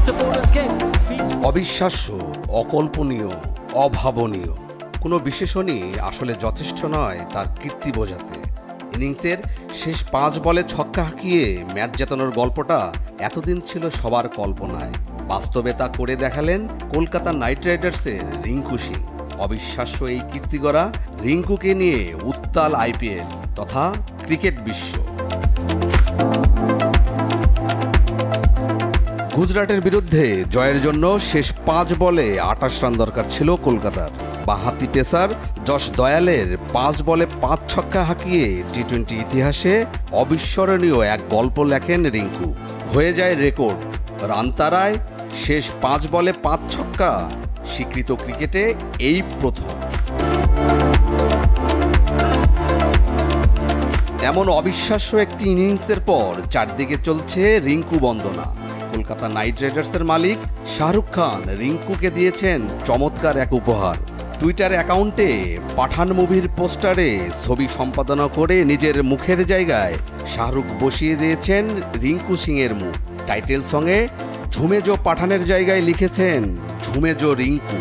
অবিশ্বাস্য, অকল্পনীয়, অভাবনীয় কোনো বিশেষণই আসলে যথেষ্ট নয় তার কীর্তি বোঝাতে। ইনিংসের শেষ 5 বলে ছক্কা হাঁকিয়ে ম্যাচ জেতানোর গল্পটা এতদিন ছিল সবার কল্পনায়। বাস্তবে তা করে দেখালেন কলকাতা নাইট রাইডার্সের রিঙ্কু সিং। অবিশ্বাস্য এই কীর্তি গড়া রিঙ্কুকে নিয়ে উত্তাল IPL তথা ক্রিকেট বিশ্ব। গুজরাটের বিরুদ্ধে জয়ের জন্য শেষ 5 বলে 28 রান দরকার ছিল কলকাতার। বাঁহাতি পেসার যশ দয়ালের 5 বলে 5 ছক্কা হাঁকিয়ে টি-20 ইতিহাসে অবিস্মরণীয় এক গল্প লেখেন রিঙ্কু। হয়ে যায় রেকর্ড, রান তারায় শেষ 5 বলে 5 ছক্কা স্বীকৃত ক্রিকেটে এই প্রথম। এমন অবিশ্বাস্য একটি ইনিংসের পর চারদিকে চলছে রিঙ্কু বন্দনা। কলকাতা নাইট রাইডার্সের মালিক শাহরুখ খান রিঙ্কুকে দিয়েছেন চমৎকার এক উপহার। টুইটার অ্যাকাউন্টে পাঠান মুভির পোস্টারে ছবি সম্পাদনা করে নিজের মুখের জায়গায় শাহরুখ বসিয়ে দিয়েছেন রিঙ্কু সিংয়ের মুখ। টাইটেল সঙ্গে ঝুমেজো পাঠানের জায়গায় লিখেছেন ঝুমেজো রিঙ্কু।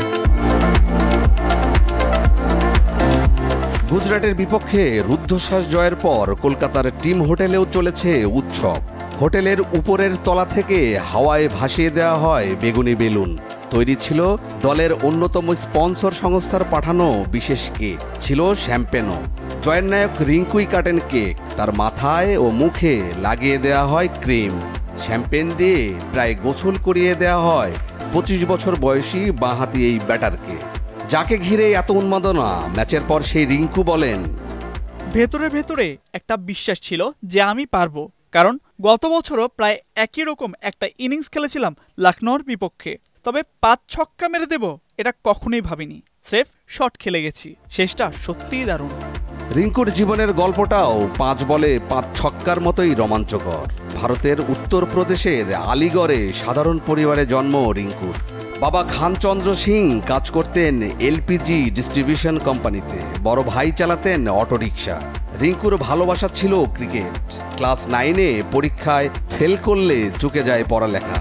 গুজরাটের বিপক্ষে রুদ্ধশ্বাস জয়ের পর কলকাতার টিম হোটেলেও চলেছে উৎসব। হোটেলের উপরের তলা থেকে হাওয়ায় ভাসিয়ে দেওয়া হয় বেগুনি বেলুন। তৈরি ছিল দলের অন্যতম স্পন্সর সংস্থার পাঠানো বিশেষ কেক, ছিল শ্যাম্পেনও। জয়ের নায়ক রিঙ্কুই কাটেন কেক, তার মাথায় ও মুখে লাগিয়ে দেওয়া হয় ক্রিম। শ্যাম্পেন দিয়ে প্রায় গোসল করিয়ে দেওয়া হয় 25 বছর বয়সী বাঁহাতি এই ব্যাটারকে। যাকে ঘিরে এত উন্মাদনা, ম্যাচের পর সেই রিঙ্কু বলেন, ভেতরে ভেতরে একটা বিশ্বাস ছিল যে আমি পারবো, কারণ গত বছরও প্রায় একই রকম একটা ইনিংস খেলেছিলাম লখনৌর বিপক্ষে। তবে 5 ছক্কা মেরে দেব এটা কখনোই ভাবিনি। স্রেফ শট খেলে গেছি। শেষটা সত্যিই দারুণ। রিঙ্কুর জীবনের গল্পটাও 5 বলে 5 ছক্কার মতোই রোমাঞ্চকর। ভারতের উত্তরপ্রদেশের আলিগড়ে সাধারণ পরিবারে জন্ম রিঙ্কুর। বাবা খানচন্দ্র সিং কাজ করতেন LPG ডিস্ট্রিবিউশন কোম্পানিতে, বড় ভাই চালাতেন অটোরিকশা। রিঙ্কুর ভালোবাসা ছিল ক্রিকেট। ক্লাস 9-এ পরীক্ষায় ফেল করলে চুকে যায় পড়ালেখা।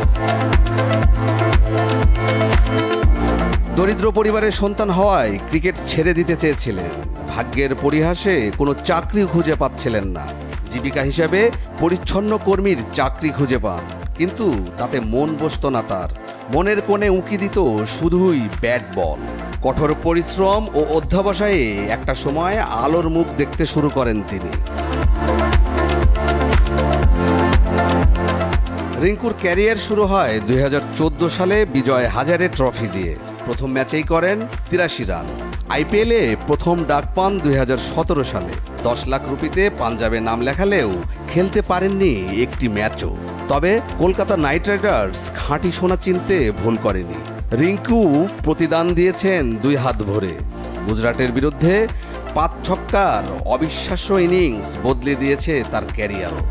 দরিদ্র পরিবারের সন্তান হওয়ায় ক্রিকেট ছেড়ে দিতে চেয়েছিলেন। ভাগ্যের পরিহাসে কোনো চাকরি খুঁজে পাচ্ছিলেন না। জীবিকা হিসাবে পরিচ্ছন্ন কর্মীর চাকরি খুঁজে পান, কিন্তু তাতে মন বসত না তার। মনের কোণে উঁকি দিত শুধুই ব্যাট বল। কঠোর পরিশ্রম ও অধ্যবসায়ে একটা সময় আলোর মুখ দেখতে শুরু করেন তিনি। রিঙ্কুর ক্যারিয়ার শুরু হয় 2014 সালে বিজয় হাজারে ট্রফি দিয়ে। প্রথম ম্যাচেই করেন 83 রান। IPL-এ প্রথম ডাক পান 2017 সালে। 10 লাখ রুপিতে পাঞ্জাবে নাম লেখালেও খেলতে পারেননি একটি ম্যাচও। তবে কলকাতা নাইট রাইডার্স খাঁটি সোনা চিনতে ভুল করেনি। রিঙ্কু প্রতিদান দিয়েছেন 2 হাত ভরে। গুজরাটের বিরুদ্ধে 5 ছক্কার অবিশ্বাস্য ইনিংস বদলে দিয়েছে তার ক্যারিয়ারও।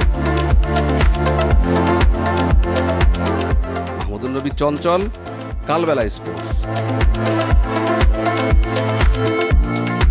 মাহমুদুর নবী চঞ্চল, কালবেলা স্পোর্টস।